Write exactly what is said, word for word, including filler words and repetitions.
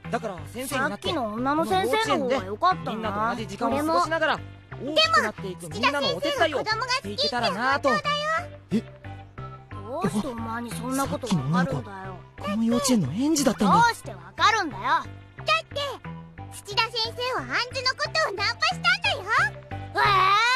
だから先生になって、 さっきの女の先生の方が良かったな。 みんなと同じ時間を過ごしながら大きくなっていくみんなのお手伝いをしていけたらなぁと。 え、どうしてお前にそんなことわかるんだよ。 この幼稚園の園児だったんだ。 どうしてわかるんだよ。だって土田先生は杏のことをナンパしたんだよ。 えー